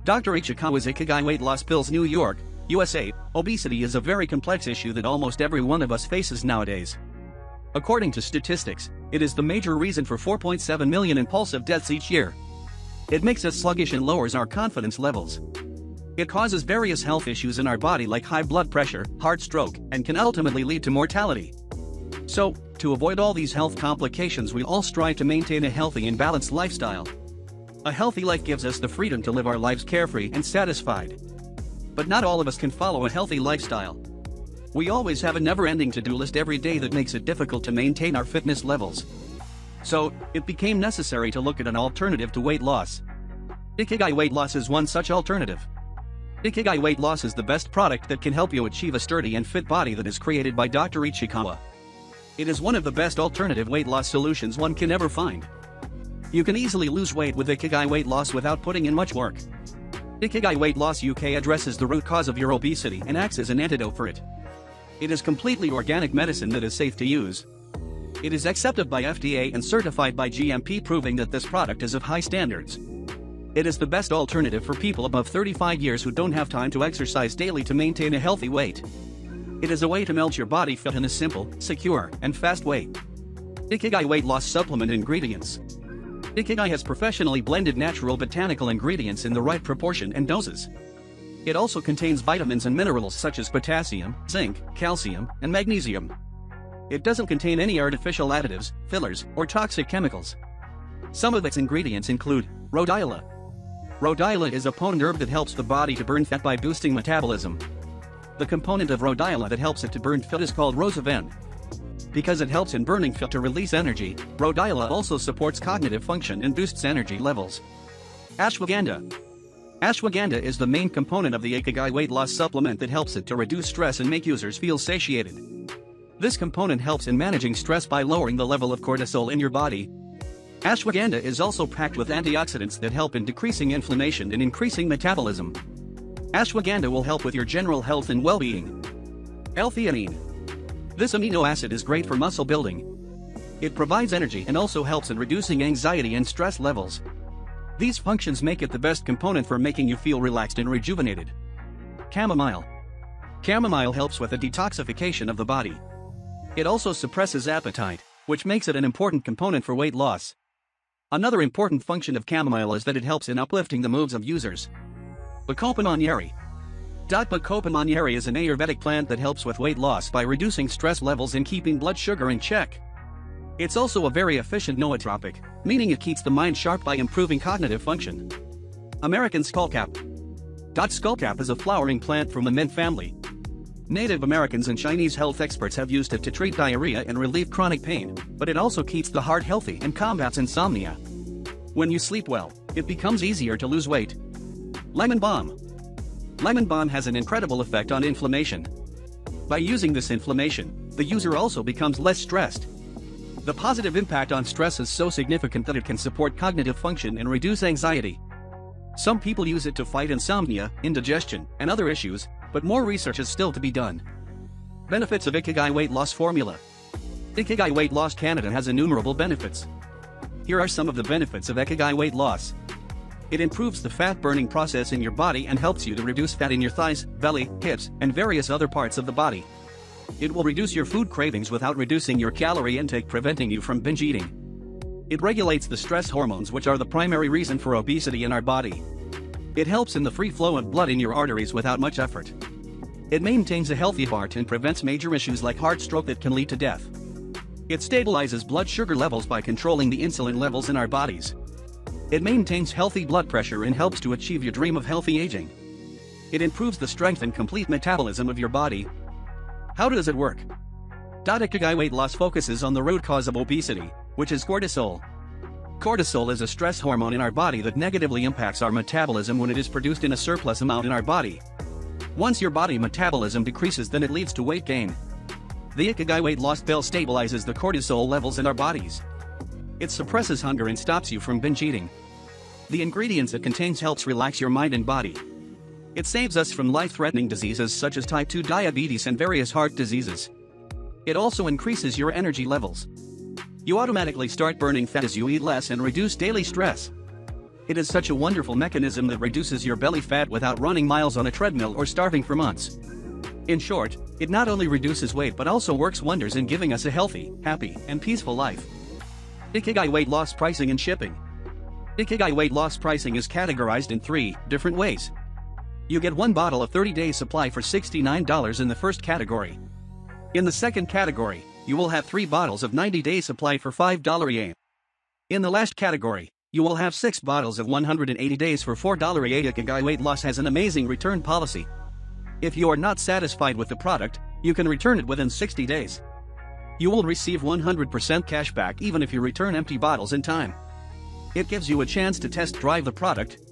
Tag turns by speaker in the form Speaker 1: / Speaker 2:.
Speaker 1: Dr. Ichikawa's Ikigai Weight Loss Pills, New York, USA. Obesity is a very complex issue that almost every one of us faces nowadays. According to statistics, it is the major reason for 4.7 million impulsive deaths each year. It makes us sluggish and lowers our confidence levels. It causes various health issues in our body like high blood pressure, heart stroke, and can ultimately lead to mortality. So, to avoid all these health complications, we all strive to maintain a healthy and balanced lifestyle. A healthy life gives us the freedom to live our lives carefree and satisfied. But not all of us can follow a healthy lifestyle. We always have a never-ending to-do list every day that makes it difficult to maintain our fitness levels. So, it became necessary to look at an alternative to weight loss. Ikigai Weight Loss is one such alternative. Ikigai Weight Loss is the best product that can help you achieve a sturdy and fit body that is created by Dr. Ichikawa. It is one of the best alternative weight loss solutions one can ever find. You can easily lose weight with Ikigai Weight Loss without putting in much work. Ikigai Weight Loss UK addresses the root cause of your obesity and acts as an antidote for it. It is completely organic medicine that is safe to use. It is accepted by FDA and certified by GMP, proving that this product is of high standards. It is the best alternative for people above 35 years who don't have time to exercise daily to maintain a healthy weight. It is a way to melt your body fat in a simple, secure, and fast way. Ikigai Weight Loss Supplement Ingredients. Ikigai has professionally blended natural botanical ingredients in the right proportion and doses. It also contains vitamins and minerals such as potassium, zinc, calcium, and magnesium. It doesn't contain any artificial additives, fillers, or toxic chemicals. Some of its ingredients include rhodiola. Rhodiola is a potent herb that helps the body to burn fat by boosting metabolism. The component of rhodiola that helps it to burn fat is called rosaven. Because it helps in burning fat to release energy, rhodiola also supports cognitive function and boosts energy levels. Ashwagandha. Ashwagandha is the main component of the Ikigai Weight Loss supplement that helps it to reduce stress and make users feel satiated. This component helps in managing stress by lowering the level of cortisol in your body. Ashwagandha is also packed with antioxidants that help in decreasing inflammation and increasing metabolism. Ashwagandha will help with your general health and well-being. L-theanine. This amino acid is great for muscle building. It provides energy and also helps in reducing anxiety and stress levels. These functions make it the best component for making you feel relaxed and rejuvenated. Chamomile. Chamomile helps with the detoxification of the body. It also suppresses appetite, which makes it an important component for weight loss. Another important function of chamomile is that it helps in uplifting the moods of users. Bacopa monnieri. Bacopa monnieri is an Ayurvedic plant that helps with weight loss by reducing stress levels and keeping blood sugar in check. It's also a very efficient nootropic, meaning it keeps the mind sharp by improving cognitive function. American skullcap. Skullcap is a flowering plant from the mint family. Native Americans and Chinese health experts have used it to treat diarrhea and relieve chronic pain, but it also keeps the heart healthy and combats insomnia. When you sleep well, it becomes easier to lose weight. Lemon balm. Lemon balm has an incredible effect on inflammation. By using this inflammation, the user also becomes less stressed. The positive impact on stress is so significant that it can support cognitive function and reduce anxiety. Some people use it to fight insomnia, indigestion, and other issues, but more research is still to be done. Benefits of Ikigai Weight Loss Formula. Ikigai Weight Loss Canada has innumerable benefits. Here are some of the benefits of Ikigai Weight Loss. It improves the fat-burning process in your body and helps you to reduce fat in your thighs, belly, hips, and various other parts of the body. It will reduce your food cravings without reducing your calorie intake, preventing you from binge eating. It regulates the stress hormones, which are the primary reason for obesity in our body. It helps in the free flow of blood in your arteries without much effort. It maintains a healthy heart and prevents major issues like heart stroke that can lead to death. It stabilizes blood sugar levels by controlling the insulin levels in our bodies. It maintains healthy blood pressure and helps to achieve your dream of healthy aging. It improves the strength and complete metabolism of your body. How does it work? Ikigai Weight Loss focuses on the root cause of obesity, which is cortisol. Cortisol is a stress hormone in our body that negatively impacts our metabolism when it is produced in a surplus amount in our body. Once your body metabolism decreases, then it leads to weight gain. The Ikigai Weight Loss pill stabilizes the cortisol levels in our bodies. It suppresses hunger and stops you from binge eating. The ingredients it contains helps relax your mind and body. It saves us from life-threatening diseases such as type 2 diabetes and various heart diseases. It also increases your energy levels. You automatically start burning fat as you eat less and reduce daily stress. It is such a wonderful mechanism that reduces your belly fat without running miles on a treadmill or starving for months. In short, it not only reduces weight but also works wonders in giving us a healthy, happy, and peaceful life. Ikigai weight loss pricing and shipping. Ikigai weight loss pricing is categorized in 3 different ways. You get one bottle of 30-day supply for $69 in the first category. In the second category, you will have 3 bottles of 90-day supply for $5 yen. In the last category, you will have 6 bottles of 180 days for $4 yen. Ikigai weight loss has an amazing return policy. If you are not satisfied with the product, you can return it within 60 days. You will receive 100% cash back even if you return empty bottles in time. It gives you a chance to test drive the product,